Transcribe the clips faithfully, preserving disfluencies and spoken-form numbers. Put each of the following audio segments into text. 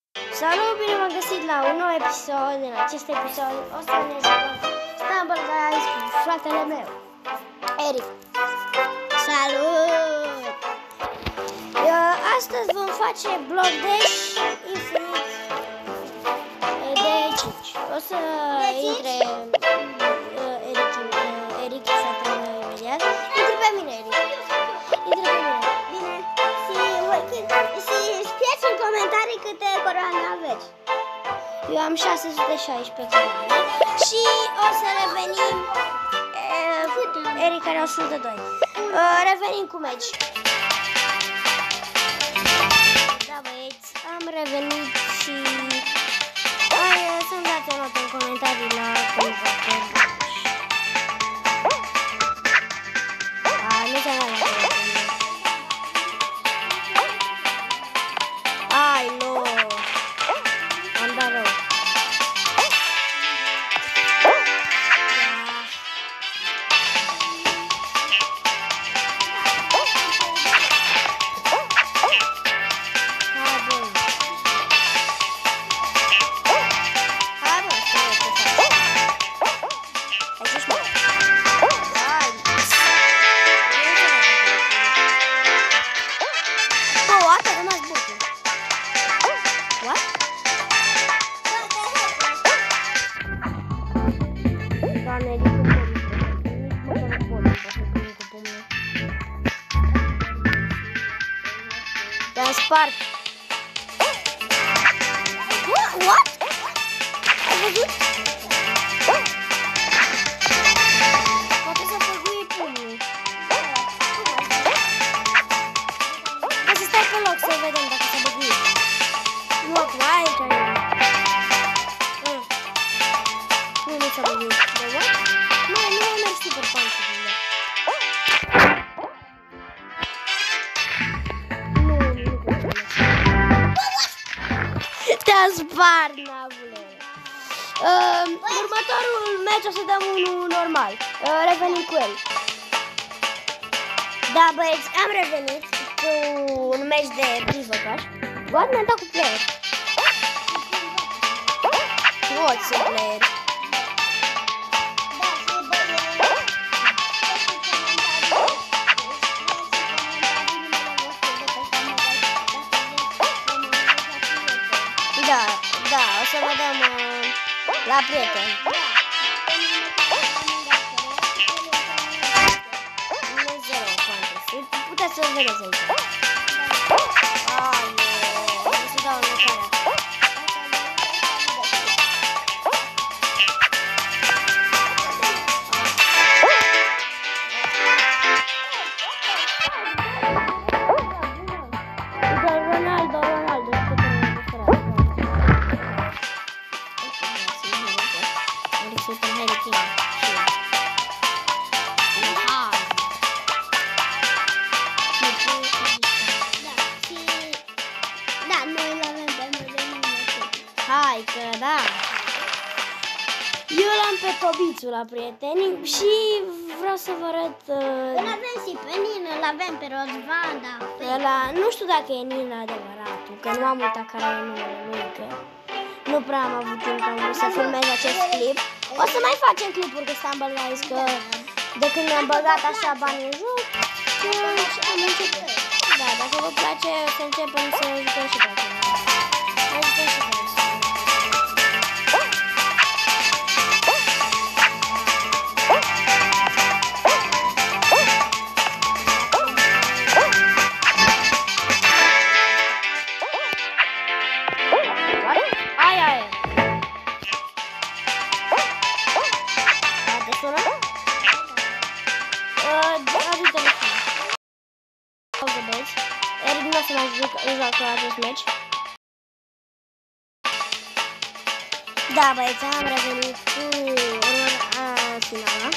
Salut, bine m-am găsit la un nou episod. În acest episod o să ne jucăm Stumble Guys cu fratele meu, Eric. Salut! Eu, astăzi vom face Block Dash Infinite de cinci. O să intre uh, Eric, uh, Eric fratele meu imediat. Intră pe mine, Eric. Intră pe mine. Bine. Și scrieți în comentarii câte coroane aveți. Eu am șase sute șaisprezece coroane. Și o să revenim. uh, Eric are o sută doi. uh, Revenim cu meci. Da, băieți, am revenit și hai să-mi dați o notă în comentarii la cum vă pierd. Nu se mai la ai, nu. Am dat rău. Spark. What? Ai văzut? Poate să păgui pumnul. Hai să stai pe loc să vedem dacă s-a băguit. Nu, acum aici ai. Mm. Nu, nu s-a băguit. De what? Mai, nu mai merg super punch-ul. Te-a spart, nabule. Uh, următorul meci o să dăm unul normal. Uh, revenim cu el. Da, băieți, am revenit cu un meci de privăcaș. What? Mi-am dat cu player. What, să player? Da, da, o să vedem uh, la prieteni. Nu zero fantasy. Puteți să vedeți aici. Ai, nu se dau înlăcarea. Ronaldo, Ronaldo. Super Harry King. Aha. Da, noi l-avem pe Mădălin. Hai că da. Eu l-am pe Tobițul la prieteni și vreau să vă arăt. Îl avem și pe Nina, îl avem pe Rozvan, da. Ăla, nu știu dacă e Nina adevăratul, că nu am uitat care e numele lui, că nu prea am avut timp să filmez acest clip. O să mai facem clipuri cu Stumble Guys, că de când mi-am băgat așa bani în joc, am început. Da, dacă vă place, o să începem să jucăm și pe acela. Hai jucăm și pe acela. Eric nu o să mai joacă acest meci. Da, băieți, am revenit cu următoarea finală.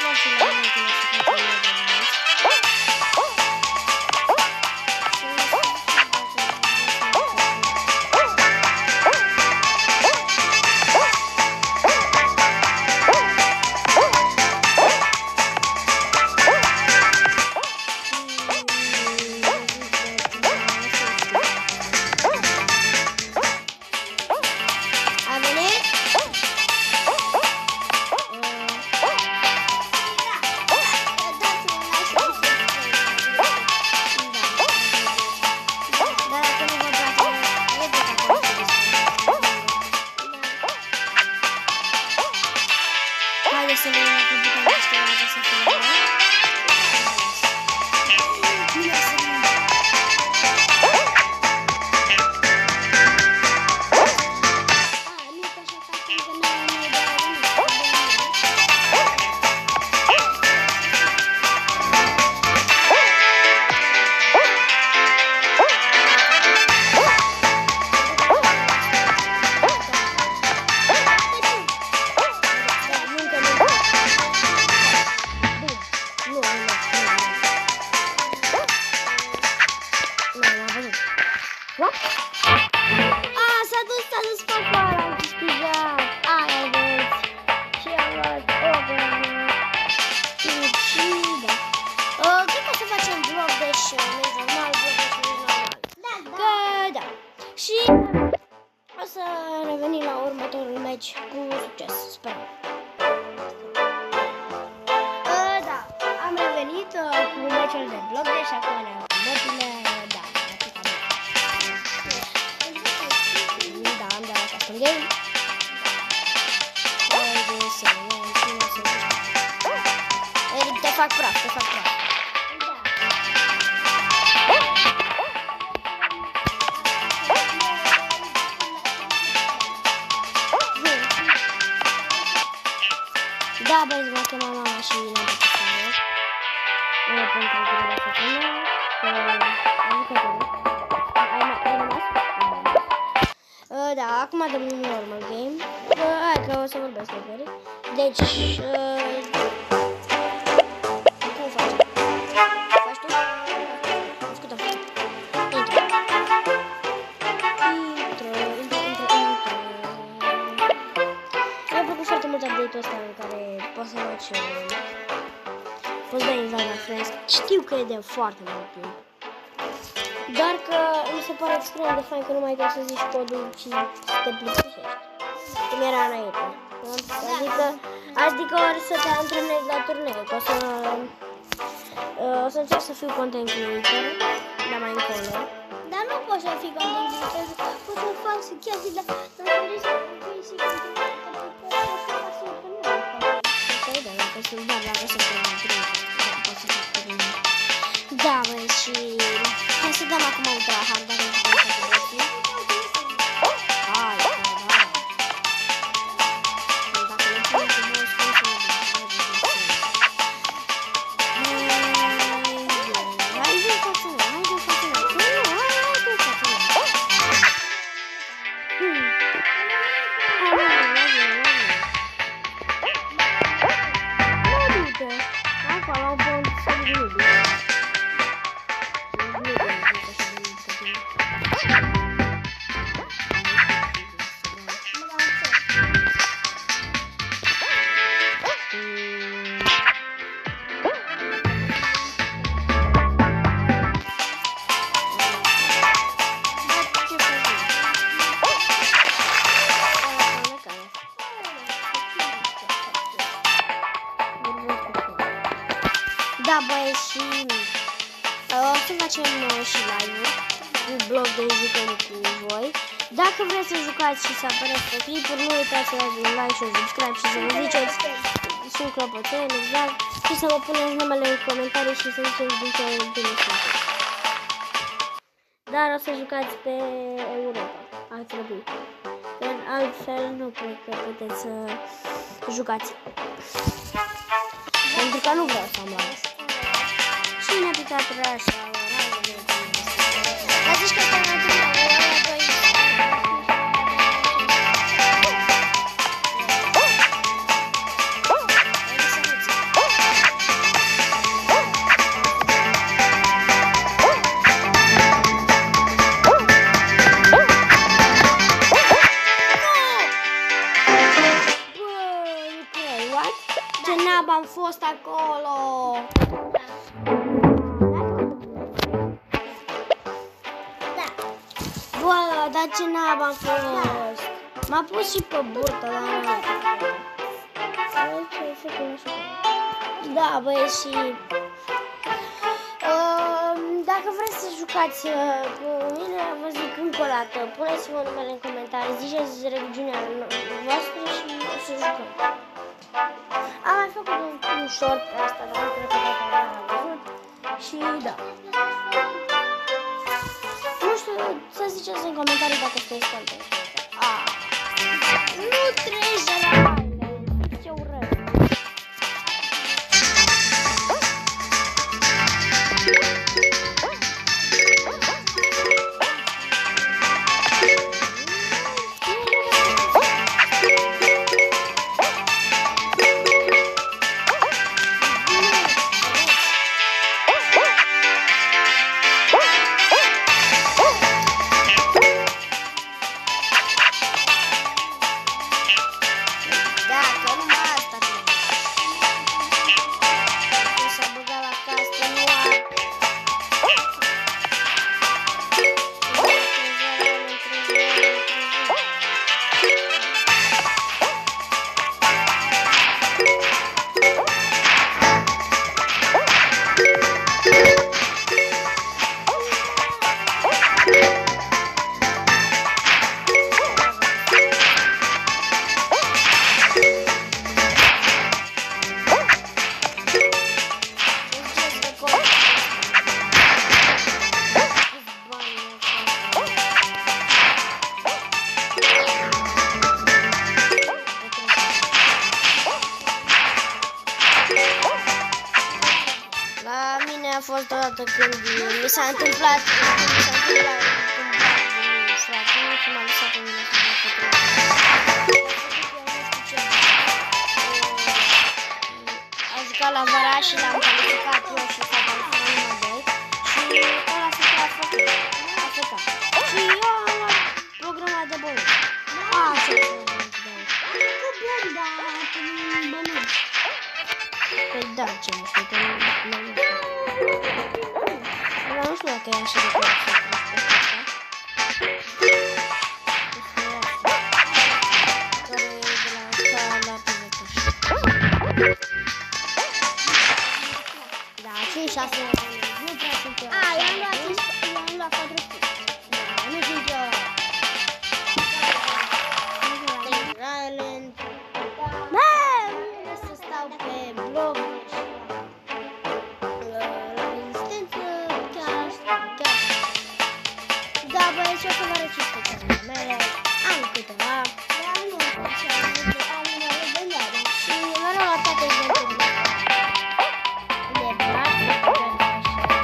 și la noi când o să facem noi de azi. Haideți să vedem dacă putem câștiga această finală. Ah, s-a dus, s-a dus pe afară, am câștigat. Aia vedeți. Și am luat o grană. Și da. Uh, cred că o să facem vlog de și meci normal, vlog de și meci normal. Da, da. Că da. Și o să revenim la următorul meci cu succes, sperăm. Uh, da, am revenit uh, cu meciul de vlog de și acum ne-am bătile. Game. Eric, te fac praf, te fac praf. Da, băieți, m-a chemat mama și ne-a dat pe nu pentru că nu a făcut nu. Am jucat eu. Ai rămas? Uh, da, acum dăm un normal game. Uh, hai că o să vorbesc de Eric. Deci, uh, cum faci? Faci tu? Ascultă, intră. Intră, intră, intră, intră. Mi-a plăcut foarte mult update-ul ăsta în care poți să faci, uh, poți da invade friends. Știu că e de foarte mult timp. Dar că mi se pare extrem de fain că nu mai trebuie să zici codul și te plictisești. Cum era înainte. Adică, adică ori să te antrenezi la turnee, că o să, uh, o să încerc să fiu content creator, dar mai încolo. Dar nu poți să fii content creator, poți să fac chestii de... Da, băi, și... Hai să dăm acum ultra hard, dacă nu putem să vedem. Hai, da, da. Dacă nu putem să vedem, cum să vedem? Hai, zi față mea, hai, zi față mea. Hai, zi față mea. Hai, mă, mă, mă, mă. Mă, du-te. Acolo, au bun, să nu duc. Da, băie, și o să facem și live-uri cu blog de jucări cu voi. Dacă vreți să jucați și să apăreți pe clipuri, nu uitați să dați un like și un subscribe și să vă ziceți și un clopoțel, exact, și să vă puneți numele în comentarii și să ziceți din ce bine sunteți. Dar o să jucați pe Europa, ar trebui. Dar altfel nu cred că puteți să jucați. Pentru că nu vreau să am la asta. Și ne-a picat rășa. Dar zici că asta nu a Ce nab am fost acolo! Da. Bă, dar ce nab am fost! M-a pus și pe burtă, dar... Da, băieți, și... Uh, dacă vreți să jucați uh, cu mine, vă zic încă o dată, puneți-vă numele în comentarii, ziceți regiunea voastră și o să jucăm. Am mai făcut un, un short pe asta, dar nu cred că toată lumea l-a văzut. Și da. Nu știu, să ziceți în comentarii dacă sunteți content. Ah, nu treci de la mine, ce urăt. A fost odată când mi s-a întâmplat, mi s-a întâmplat, frate, nu și m-a lăsat pe mine să fac fotografii. A jucat la vara și l-am calificat eu și fata lui numai doi și ăla se a făcut, a făcut. Și eu am luat programa de bănuți. A, ce să bănuți, da. Că bun, dar bănuți. Păi da, ce nu știu, că nu nu știu. Dar nu știu dacă e așa de clar să da, cinci șase nu prea sunt eu. A, i-am luat i-am luat patru. Da, nu sunt eu. Island. Da, să stau pe blog. Da, băieți, eu să vă arăt și specialele mele. Am câteva. Dar nu știu ce am de am numele de mele. Și mereu la toate eventurile. Le braș, le braș,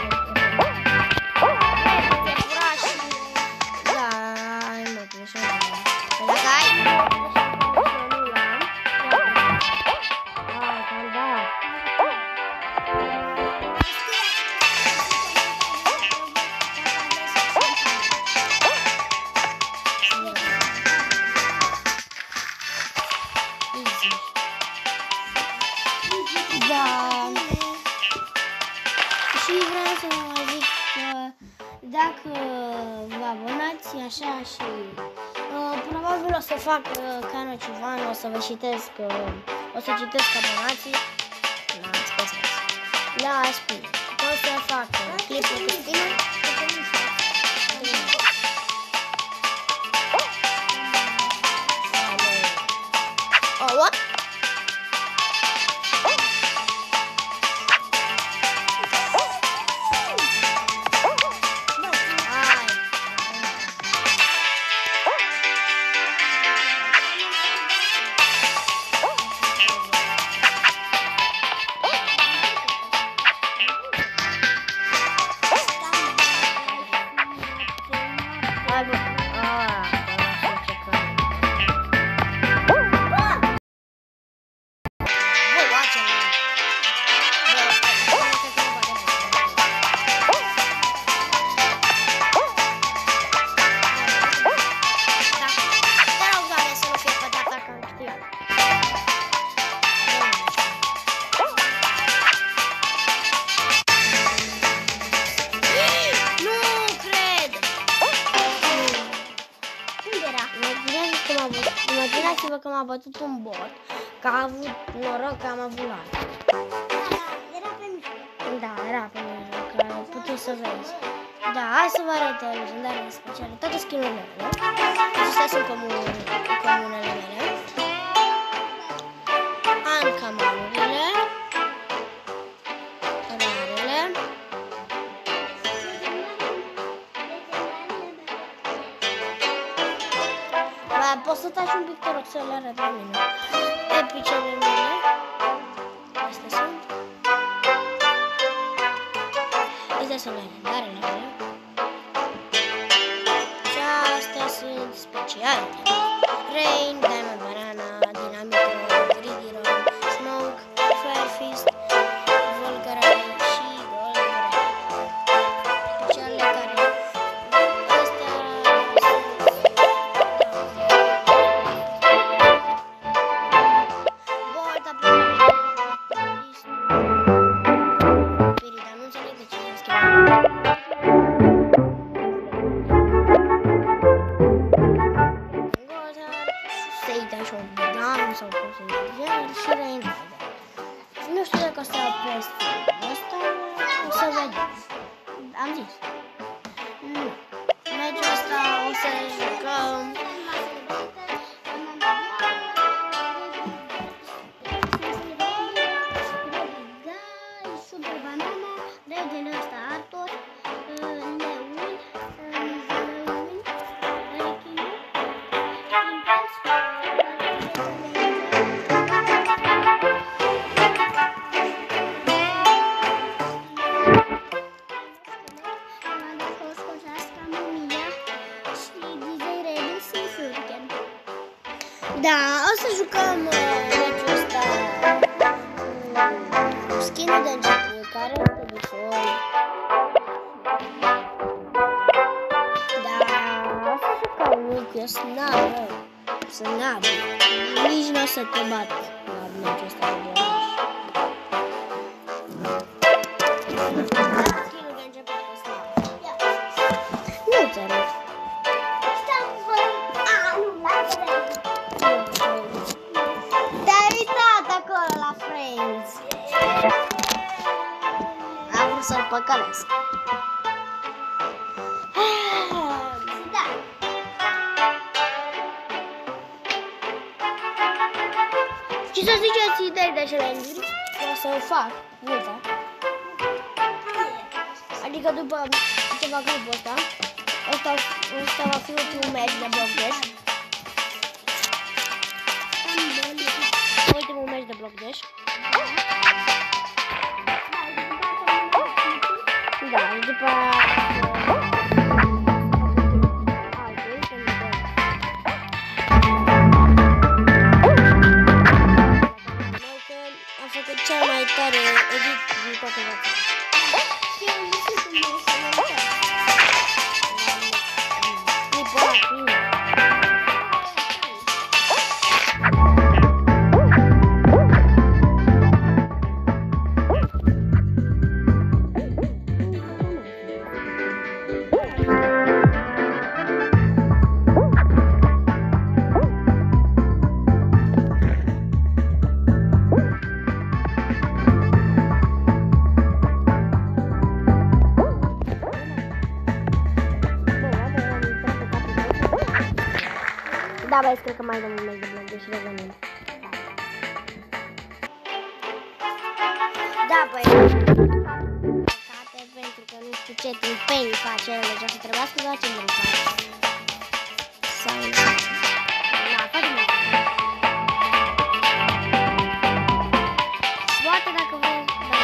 le braș. Da, ai mă, că așa nu am. Dacă ai, nu l-am. Ah, cam da. Da. Și vreau să vă mai zic că dacă vă abonați așa și uh, probabil o să fac uh, ca Nocivan, o să vă citesc, uh, o să citesc abonații la special. La spine. O să fac uh, clipul cu spine. Oh, what? Hai, bă. m-a bătut un bot, că a avut noroc că am avut live. Era pe mijloc. Da, era pe mijloc, că puteai să vezi. Da, hai să vă arăt legendarele speciale, toate skin-urile mele. Acestea sunt comun, comunele mele. Ancamanurile. Rarele. Ba, poți să taci un pic, te rog, să le arăt la mine. Epicele mele. Astea sunt. Astea sunt legendarele mele. Și astea sunt speciale. Rain, Diamond Banana, Dynamite, Greedy Roll, Smoke, Fire Fist, Volcarine și Golden. Speciale care astea Bolt, Spirit, dar nu înțeleg de ce am schimbat. Sau cum să zic, și Rainbow. Nu știu dacă o să apăs ăsta, o să vedem. Am zis. Nu. Meciul ăsta o să jucăm. Super Banana, regele ăsta Arthur, Leul, Da, o să jucăm meciul ăsta cu skin-ul de început, care este default. Da, o să jucăm meciul ăsta, n-am, să n-am, nici nu o să te bat la meciul ăsta de oraș. Skin-ul de început cu snap. Nu ți arăt. Am vrut să-l păcălesc. Da. Și să ziceți idei de challenge-uri, o să o fac, multe. Adică după ce fac clipul ăsta, ăsta, ăsta va fi ultimul match de Block Dash. Ultimul match de Block Dash. Da, după am făcut cel mai tare edit din toată viața. Clipul ăla, prima. Da, băieți, cred că mai dăm un meci de Block Dash și revenim. Da, băieți, păcate, pentru că nu știu ce timpeni face el, deci o să trebuiască doar ce mâncat. Sau nu. Da, foarte mult. Poate dacă vrei, da,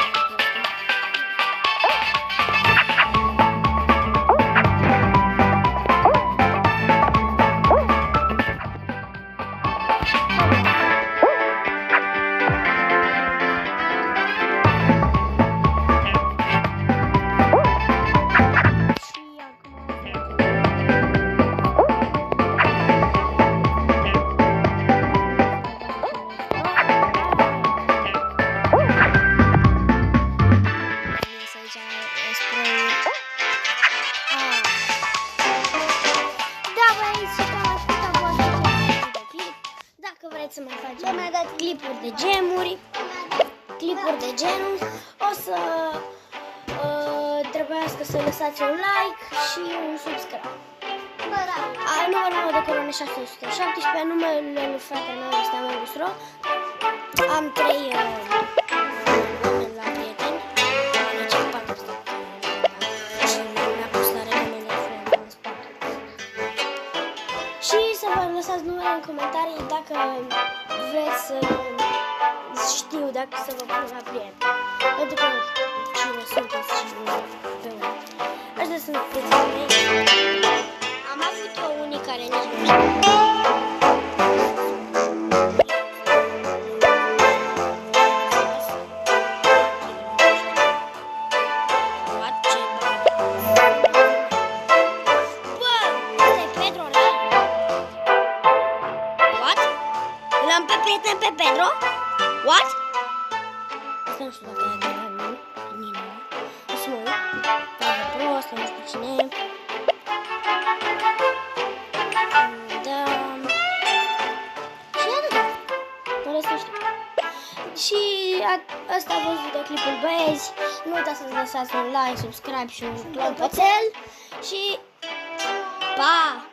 clipuri de genul, o să uh, trebuiască să lăsați un like și un subscribe. A, numărul meu de coroane șase sute șaptesprezece, numele lui fratele meu este Amelus Ro. Am trei uh, oameni la prieteni, deci patru stau. Și mi-a pus la recomandări foarte în spate. Și să vă lăsați numele în comentarii dacă vreți să știu, dacă să vă pun la prieteni. Pentru că nu știu cine sunteți și pe unde. Astea sunt prietenii mei. Am avut eu unii care nici nu știu. L-am pe prieten pe Pedro? What? Asta nu știu dacă e de la mine. Nina. O să mă uit. Dar prost, nu știu cine e. Da. Și atât. Mă restul știu. Și asta a fost videoclipul, băieți. Nu uitați să lăsați un like, subscribe și un clopoțel. Și pa!